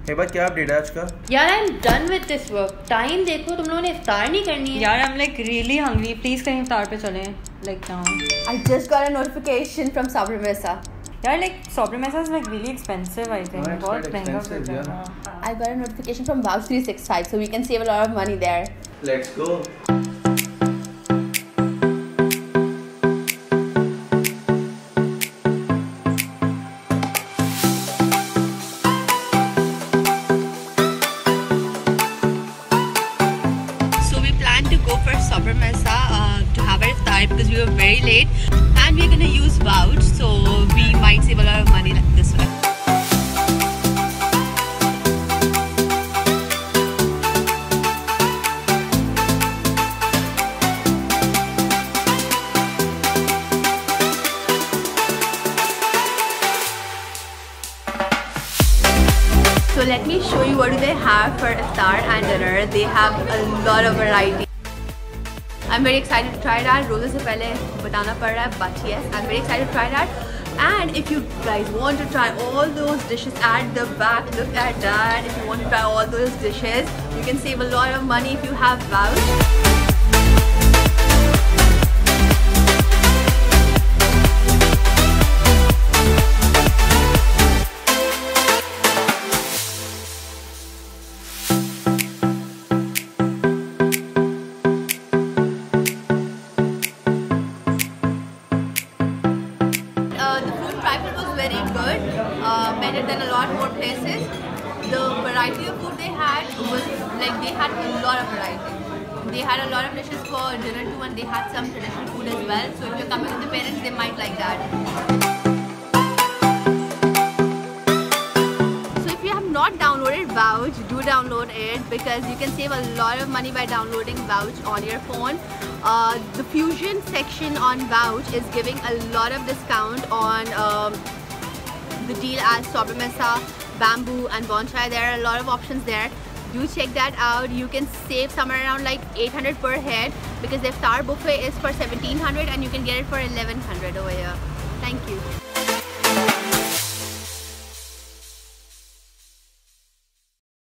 एक बार क्या अपडेट है आज का? यार I am done with this work. Time देखो, तुम लोगों ने इफ्तार नहीं करनी है. यार I am like really hungry. Please कहीं इफ्तार पे चलें. Like now. I just got a notification from Sobremessa. यार like Sobremessa is like really expensive I think. बहुत महंगा पड़ता है. I got a notification from Vouch365, so we can save a lot of money there. Let's go. Sobremessa to have our iftar because we were very late and we're gonna use Vouch, so we might save a lot of money like this way. So let me show you what do they have for iftar and dinner. They have a lot of variety. I'm very excited to try that. रोज़े से पहले बताना पड़ रहा है, but yes, I'm very excited to try that. And if you guys want to try all those dishes at the back, look at that. If you want to try all those dishes, you can save a lot of money if you have Vouch. Very good, better than a lot more places. The variety of food they had was like they had a lot of variety. They had a lot of dishes for dinner too, and they had some traditional food as well. So if you're coming with the parents, they might like that. So if you have not downloaded Vouch, do download it because you can save a lot of money by downloading Vouch on your phone. The fusion section on Vouch is giving a lot of discount on the deal as Sobremessa, bamboo and bonsai. There are a lot of options there. Do check that out. You can save somewhere around like 800 per head because the iftar buffet is for 1700 and you can get it for 1100 over here. Thank you.